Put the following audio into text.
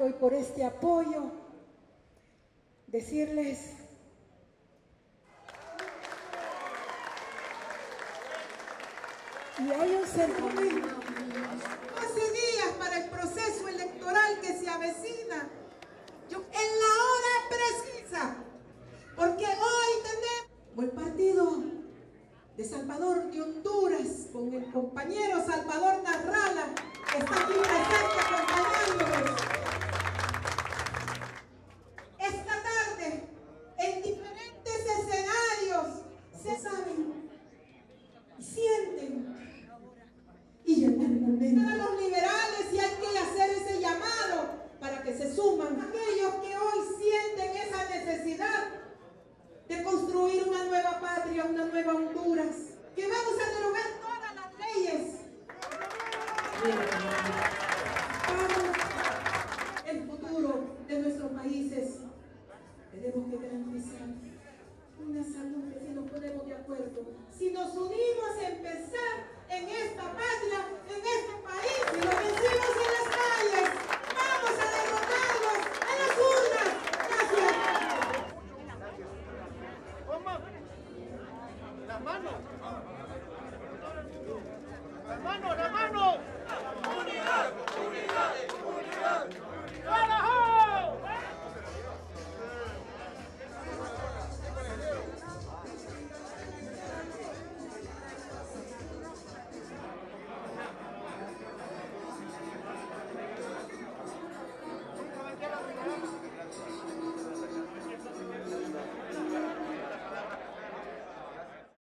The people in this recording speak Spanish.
y por este apoyo. Decirles y hay un sentimiento. 12 días para el proceso electoral que se avecina. En la hora precisa. Porque hoy tenemos el partido de Salvador de Honduras con el compañero Salvador Narrala, que está aquí presente acompañándonos. Esta tarde, en diferentes escenarios, se saben y sienten. Y llegó el momento para los liberales y hay que hacer ese llamado para que se suman aquellos que hoy sienten esa necesidad de construir una nueva patria, una nueva Honduras, que vamos a derogar todas las leyes para el futuro de nuestros países. Tenemos que garantizar una salud, que si nos ponemos de acuerdo, si nos unimos a empezar en esta patria, en este país,